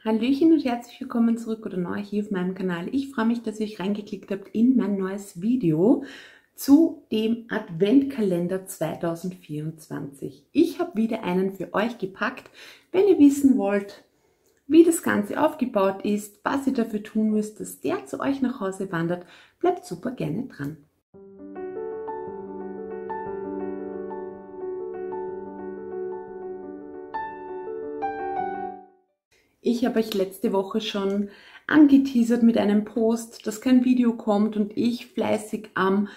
Hallöchen und herzlich willkommen zurück oder neu hier auf meinem Kanal. Ich freue mich, dass ihr euch reingeklickt habt in mein neues Video zu dem Adventkalender 2024. Ich habe wieder einen für euch gepackt. Wenn ihr wissen wollt, wie das Ganze aufgebaut ist, was ihr dafür tun müsst, dass der zu euch nach Hause wandert, bleibt super gerne dran. Ich habe euch letzte Woche schon angeteasert mit einem Post, dass kein Video kommt und ich fleißig am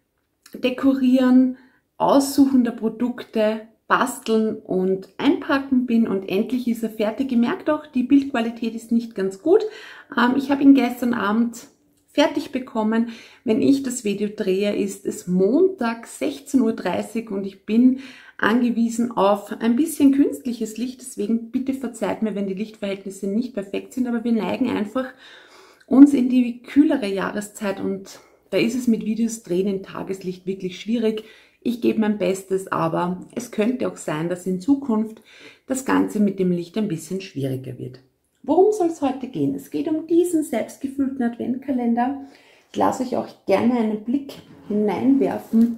Dekorieren, Aussuchen der Produkte, Basteln und Einpacken bin und endlich ist er fertig. Ihr merkt auch, die Bildqualität ist nicht ganz gut. Ich habe ihn gestern Abend fertig bekommen. Wenn ich das Video drehe, ist es Montag 16:30 Uhr und ich bin angewiesen auf ein bisschen künstliches Licht. Deswegen bitte verzeiht mir, wenn die Lichtverhältnisse nicht perfekt sind, aber wir neigen einfach uns in die kühlere Jahreszeit und da ist es mit Videos drehen in Tageslicht wirklich schwierig. Ich gebe mein Bestes, aber es könnte auch sein, dass in Zukunft das Ganze mit dem Licht ein bisschen schwieriger wird. Worum soll es heute gehen? Es geht um diesen selbstgefüllten Adventkalender. Ich lasse euch auch gerne einen Blick hineinwerfen.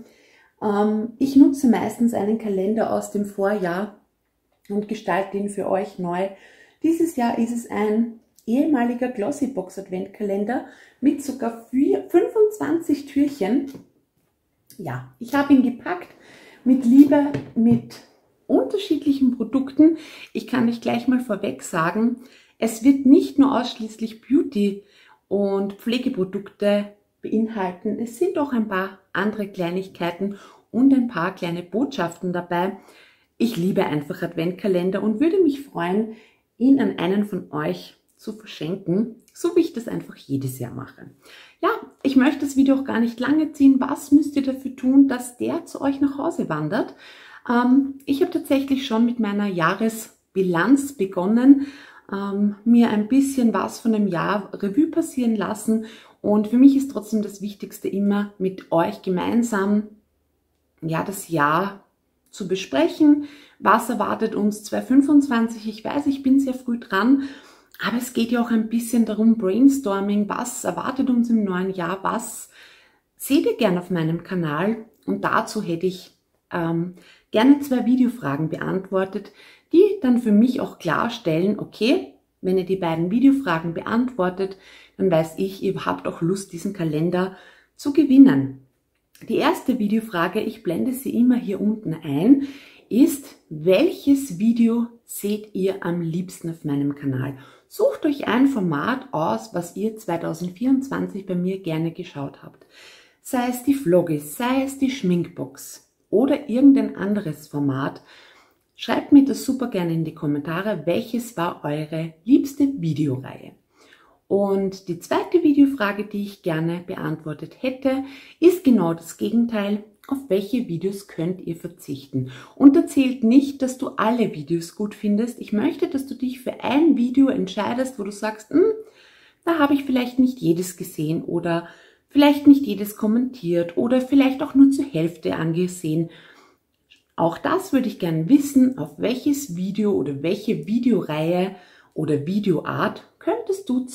Ich nutze meistens einen Kalender aus dem Vorjahr und gestalte ihn für euch neu. Dieses Jahr ist es ein ehemaliger Glossybox Adventkalender mit sogar 25 Türchen. Ja, ich habe ihn gepackt mit Liebe, mit unterschiedlichen Produkten. Ich kann euch gleich mal vorweg sagen, es wird nicht nur ausschließlich Beauty- und Pflegeprodukte beinhalten. Es sind auch ein paar andere Kleinigkeiten und ein paar kleine Botschaften dabei. Ich liebe einfach Adventkalender und würde mich freuen, ihn an einen von euch zu verschenken, so wie ich das einfach jedes Jahr mache. Ja, ich möchte das Video auch gar nicht lange ziehen. Was müsst ihr dafür tun, dass der zu euch nach Hause wandert? Ich habe tatsächlich schon mit meiner Jahresbilanz begonnen, mir ein bisschen was von dem Jahr Revue passieren lassen und für mich ist trotzdem das Wichtigste immer mit euch gemeinsam das Jahr zu besprechen. Was erwartet uns 2025? Ich weiß, ich bin sehr früh dran, aber es geht ja auch ein bisschen darum, Brainstorming, was erwartet uns im neuen Jahr, was seht ihr gerne auf meinem Kanal und dazu hätte ich gerne 2 Videofragen beantwortet, die dann für mich auch klarstellen, okay, wenn ihr die beiden Videofragen beantwortet, dann weiß ich, ihr habt auch Lust, diesen Kalender zu gewinnen. Die erste Videofrage, ich blende sie immer hier unten ein, ist, welches Video seht ihr am liebsten auf meinem Kanal? Sucht euch ein Format aus, was ihr 2024 bei mir gerne geschaut habt. Sei es die Vloggies, sei es die Schminkbox oder irgendein anderes Format. Schreibt mir das super gerne in die Kommentare, welches war eure liebste Videoreihe. Und die zweite Videofrage, die ich gerne beantwortet hätte, ist genau das Gegenteil. Auf welche Videos könnt ihr verzichten? Und da zählt nicht, dass du alle Videos gut findest. Ich möchte, dass du dich für ein Video entscheidest, wo du sagst, da habe ich vielleicht nicht jedes gesehen oder vielleicht nicht jedes kommentiert oder vielleicht auch nur zur Hälfte angesehen. Auch das würde ich gerne wissen, auf welches Video oder welche Videoreihe oder Videoart könntest du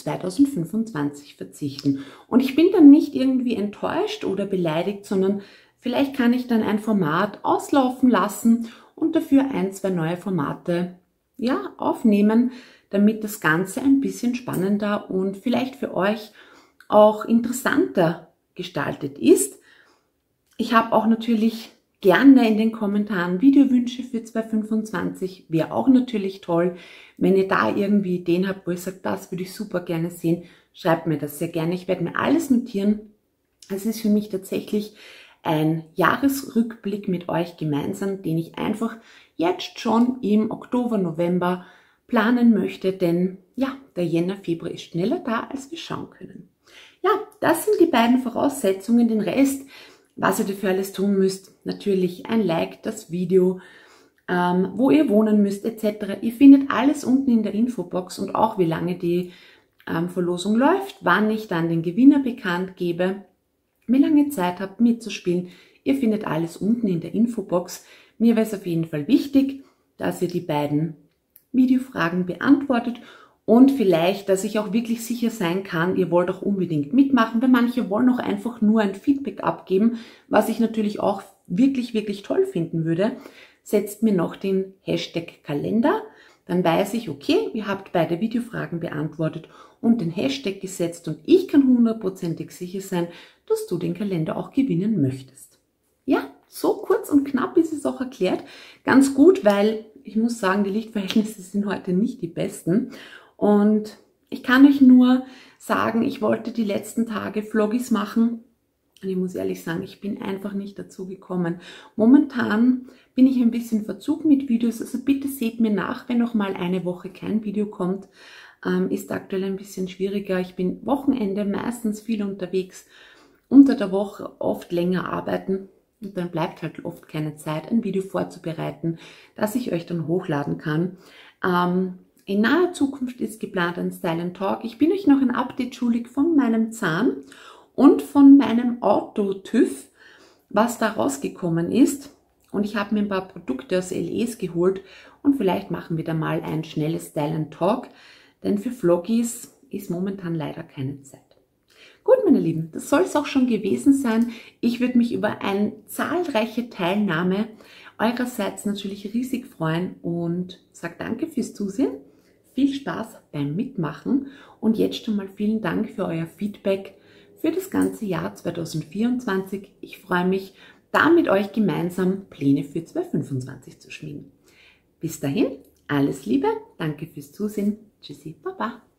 2025 verzichten. Und ich bin dann nicht irgendwie enttäuscht oder beleidigt, sondern vielleicht kann ich dann ein Format auslaufen lassen und dafür 1, 2 neue Formate aufnehmen, damit das Ganze ein bisschen spannender und vielleicht für euch auch interessanter gestaltet ist. Ich habe auch natürlich gerne in den Kommentaren Videowünsche für 2025. Wäre auch natürlich toll, wenn ihr da irgendwie Ideen habt, wo ihr sagt, das würde ich super gerne sehen. Schreibt mir das sehr gerne. Ich werde mir alles notieren. Es ist für mich tatsächlich ein Jahresrückblick mit euch gemeinsam, den ich einfach jetzt schon im Oktober, November planen möchte, denn ja, der Jänner, Februar ist schneller da, als wir schauen können. Ja, das sind die beiden Voraussetzungen. Den Rest, was ihr dafür alles tun müsst, natürlich ein Like, das Video, wo ihr wohnen müsst etc. Ihr findet alles unten in der Infobox und auch wie lange die Verlosung läuft, wann ich dann den Gewinner bekannt gebe, wie lange Zeit habt mitzuspielen. Ihr findet alles unten in der Infobox. Mir wäre es auf jeden Fall wichtig, dass ihr die beiden Videofragen beantwortet Und vielleicht, dass ich auch wirklich sicher sein kann, ihr wollt auch unbedingt mitmachen, weil manche wollen auch einfach nur ein Feedback abgeben, was ich natürlich auch wirklich, wirklich toll finden würde. Setzt mir noch den Hashtag Kalender, dann weiß ich, okay, ihr habt beide Videofragen beantwortet und den Hashtag gesetzt und ich kann hundertprozentig sicher sein, dass du den Kalender auch gewinnen möchtest. Ja, so kurz und knapp ist es auch erklärt. Ganz gut, weil ich muss sagen, die Lichtverhältnisse sind heute nicht die besten. Und ich kann euch nur sagen, ich wollte die letzten Tage Vloggies machen. Und ich muss ehrlich sagen, ich bin einfach nicht dazu gekommen. Momentan bin ich ein bisschen Verzug mit Videos, also bitte seht mir nach, wenn noch mal eine Woche kein Video kommt. Ist aktuell ein bisschen schwieriger. Ich bin Wochenende meistens viel unterwegs, unter der Woche oft länger arbeiten und dann bleibt halt oft keine Zeit, ein Video vorzubereiten, das ich euch dann hochladen kann. In naher Zukunft ist geplant ein Style & Talk. Ich bin euch noch ein Update schuldig von meinem Zahn und von meinem Auto-TÜV, was da rausgekommen ist. Und ich habe mir ein paar Produkte aus LEs geholt und vielleicht machen wir da mal ein schnelles Style & Talk, denn für Vloggies ist momentan leider keine Zeit. Gut, meine Lieben, das soll es auch schon gewesen sein. Ich würde mich über eine zahlreiche Teilnahme eurerseits natürlich riesig freuen und sage danke fürs Zusehen. Viel Spaß beim Mitmachen und jetzt schon mal vielen Dank für euer Feedback für das ganze Jahr 2024. Ich freue mich, da mit euch gemeinsam Pläne für 2025 zu schmieden. Bis dahin, alles Liebe, danke fürs Zusehen. Tschüssi, Baba.